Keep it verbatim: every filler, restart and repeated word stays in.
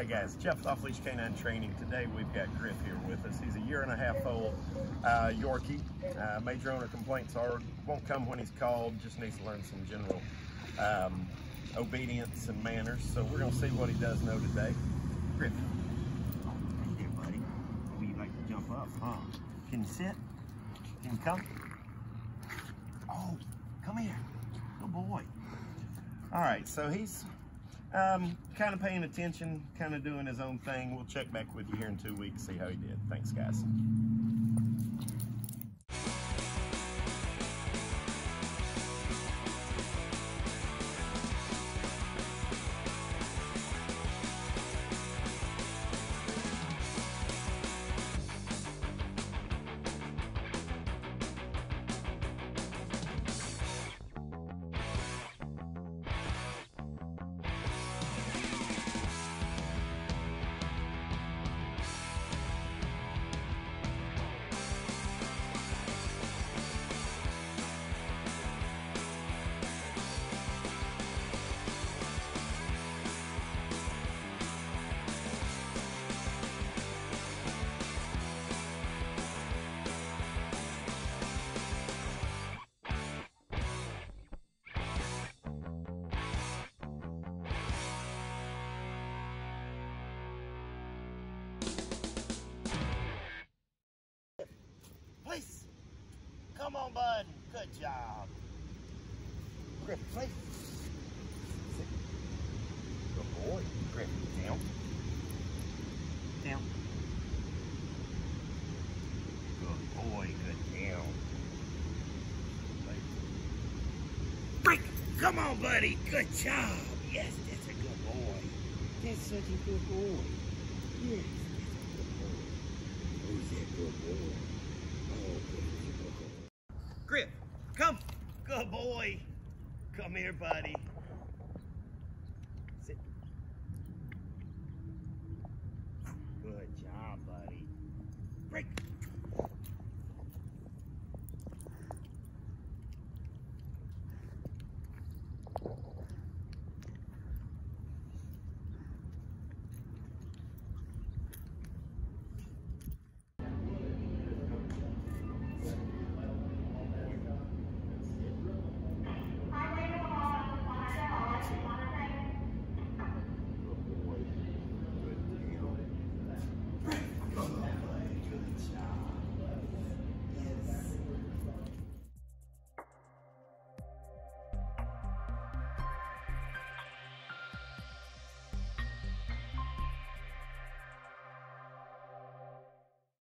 Hey guys, Jeff off Leash K nine Training. Today we've got Griff here with us. He's a year and a half old uh, Yorkie. Uh, major owner complaints are won't come when he's called, just needs to learn some general um, obedience and manners. So we're gonna see what he does know today. Griff. Oh, hey there, buddy. Oh, you like to jump up, huh? Can you sit? Can you come? Oh, come here. Good boy. All right, so he's Um, kind of paying attention, kind of doing his own thing. We'll check back with you here in two weeks, see how he did. Thanks, guys. Please. Come on, bud. Good job. Griff, please. Sit. Good boy. Griff, down. Down. Good boy. Good down. Break. Come on, buddy. Good job. Yes, that's a good boy. That's such a good boy. Yes, that's a good boy. Who's that good boy? Griff, come. Good boy. Come here, buddy.